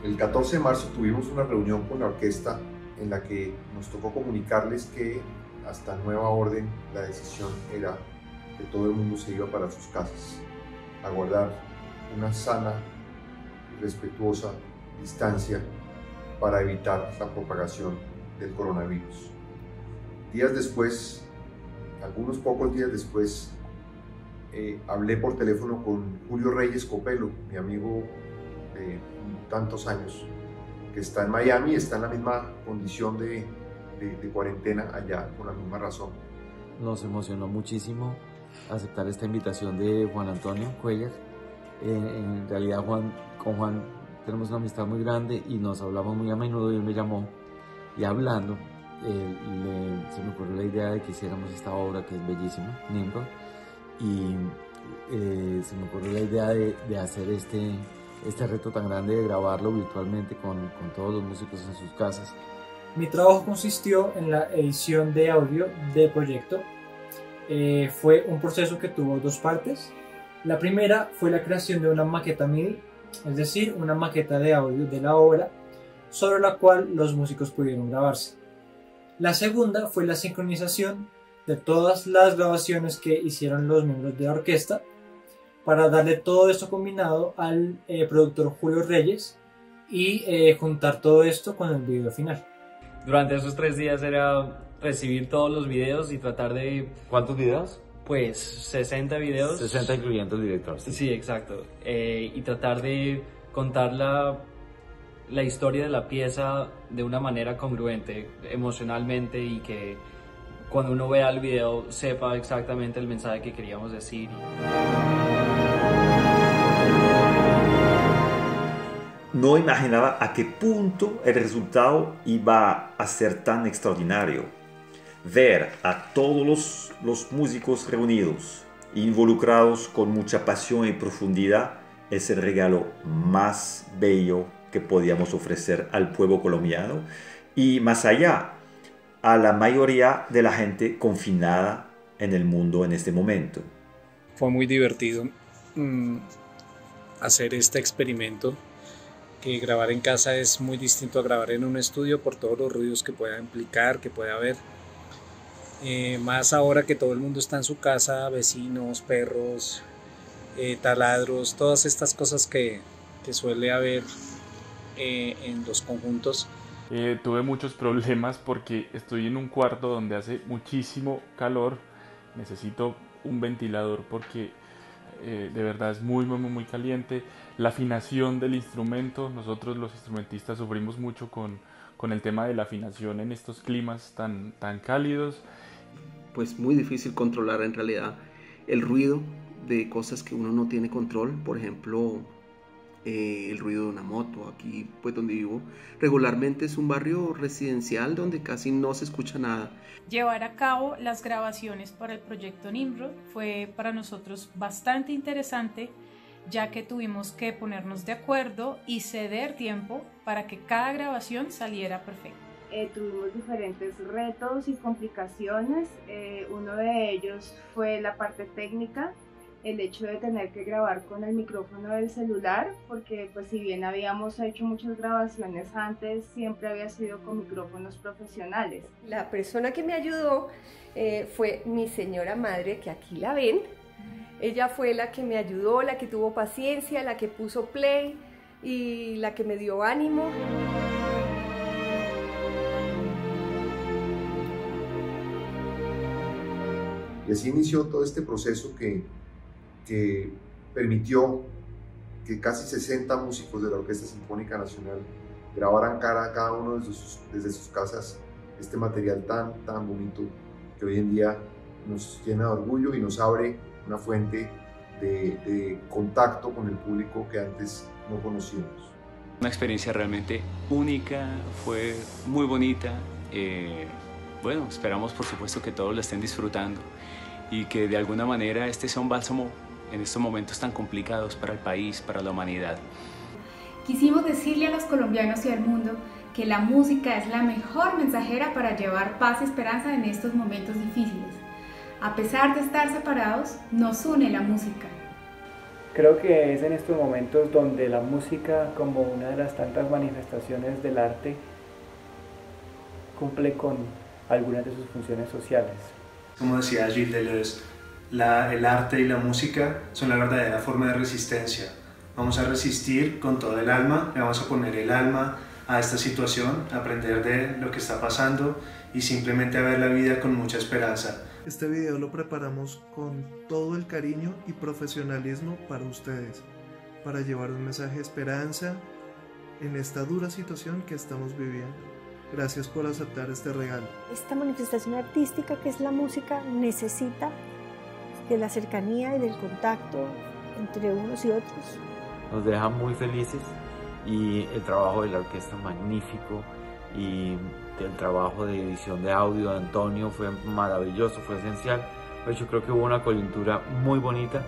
El 14 de marzo tuvimos una reunión con la orquesta en la que nos tocó comunicarles que hasta nueva orden la decisión era que todo el mundo se iba para sus casas a guardar una sana y respetuosa distancia para evitar la propagación del coronavirus. Días después, algunos pocos días después, hablé por teléfono con Julio Reyes Copelo, mi amigo de tantos años, que está en Miami, está en la misma condición de cuarentena allá, por la misma razón. Nos emocionó muchísimo aceptar esta invitación de Juan Antonio Cuéllar. En realidad con Juan tenemos una amistad muy grande y nos hablamos muy a menudo, y él me llamó y hablando se me ocurrió la idea de que hiciéramos esta obra que es bellísima, Nimrod, y se me ocurrió la idea de hacer este reto tan grande de grabarlo virtualmente con todos los músicos en sus casas. Mi trabajo consistió en la edición de audio del proyecto. Fue un proceso que tuvo dos partes. La primera fue la creación de una maqueta MIDI, es decir, una maqueta de audio de la obra sobre la cual los músicos pudieron grabarse. La segunda fue la sincronización de todas las grabaciones que hicieron los miembros de la orquesta para darle todo esto combinado al productor Julio Reyes y juntar todo esto con el video final. Durante esos 3 días era recibir todos los videos y tratar de... ¿Cuántos videos? Pues 60 videos. 60 incluyendo el director. Sí, exacto. Y tratar de contar la historia de la pieza de una manera congruente, emocionalmente, y que cuando uno vea el video sepa exactamente el mensaje que queríamos decir. No imaginaba a qué punto el resultado iba a ser tan extraordinario. Ver a todos los músicos reunidos, involucrados con mucha pasión y profundidad, es el regalo más bello que podíamos ofrecer al pueblo colombiano y más allá, a la mayoría de la gente confinada en el mundo en este momento. Fue muy divertido hacer este experimento, que grabar en casa es muy distinto a grabar en un estudio por todos los ruidos que pueda implicar, que pueda haber. Más ahora que todo el mundo está en su casa, vecinos, perros, taladros, todas estas cosas que suele haber en los conjuntos. Tuve muchos problemas porque estoy en un cuarto donde hace muchísimo calor, necesito un ventilador porque de verdad es muy caliente. La afinación del instrumento, nosotros los instrumentistas sufrimos mucho con el tema de la afinación en estos climas tan cálidos. Pues muy difícil controlar en realidad el ruido de cosas que uno no tiene control, por ejemplo el ruido de una moto. Aquí pues donde vivo regularmente es un barrio residencial donde casi no se escucha nada. Llevar a cabo las grabaciones para el proyecto Nimrod fue para nosotros bastante interesante, ya que tuvimos que ponernos de acuerdo y ceder tiempo para que cada grabación saliera perfecta. Tuvimos diferentes retos y complicaciones. Uno de ellos fue la parte técnica, el hecho de tener que grabar con el micrófono del celular, porque pues si bien habíamos hecho muchas grabaciones antes, siempre había sido con micrófonos profesionales. La persona que me ayudó fue mi señora madre, que aquí la ven. Ella fue la que me ayudó, la que tuvo paciencia, la que puso play y la que me dio ánimo. Y así inició todo este proceso que permitió que casi 60 músicos de la Orquesta Sinfónica Nacional grabaran cada uno desde sus casas este material tan bonito que hoy en día nos llena de orgullo y nos abre una fuente de contacto con el público que antes no conocíamos. Una experiencia realmente única, fue muy bonita. Bueno, esperamos por supuesto que todos la estén disfrutando y que de alguna manera este sea un bálsamo en estos momentos tan complicados para el país, para la humanidad. Quisimos decirle a los colombianos y al mundo que la música es la mejor mensajera para llevar paz y esperanza en estos momentos difíciles. A pesar de estar separados, nos une la música. Creo que es en estos momentos donde la música, como una de las tantas manifestaciones del arte, cumple con algunas de sus funciones sociales. Como decía Gilles Deleuze, el arte y la música son la verdadera forma de resistencia. Vamos a resistir con todo el alma, le vamos a poner el alma a esta situación, aprender de lo que está pasando y simplemente a ver la vida con mucha esperanza. Este video lo preparamos con todo el cariño y profesionalismo para ustedes, para llevar un mensaje de esperanza en esta dura situación que estamos viviendo. Gracias por aceptar este regalo. Esta manifestación artística que es la música necesita de la cercanía y del contacto entre unos y otros. Nos deja muy felices y el trabajo de la orquesta magnífico y el trabajo de edición de audio de Antonio fue maravilloso, fue esencial. De hecho, creo que hubo una coyuntura muy bonita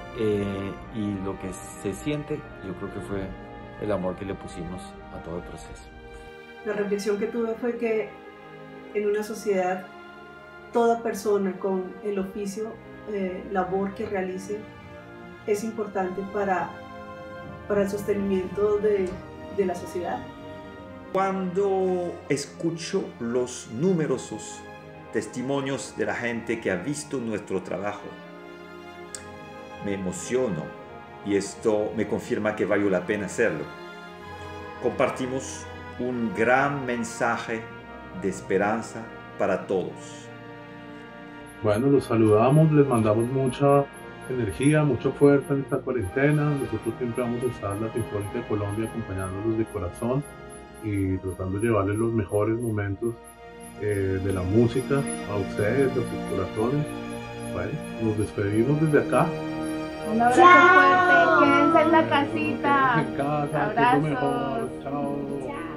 y lo que se siente, yo creo que fue el amor que le pusimos a todo el proceso. La reflexión que tuve fue que en una sociedad toda persona con el oficio, labor que realice, es importante para el sostenimiento de la sociedad. Cuando escucho los numerosos testimonios de la gente que ha visto nuestro trabajo, me emociono y esto me confirma que valió la pena hacerlo. Compartimos un gran mensaje de esperanza para todos. Bueno, los saludamos, les mandamos mucha energía, mucha fuerza en esta cuarentena. Nosotros siempre vamos a estar en la Sinfónica de Colombia acompañándolos de corazón y tratando de llevarles los mejores momentos de la música a ustedes, a sus corazones. Bueno, nos despedimos desde acá. Un abrazo fuerte, quédense en la casita. En casa, que es lo mejor. Chao.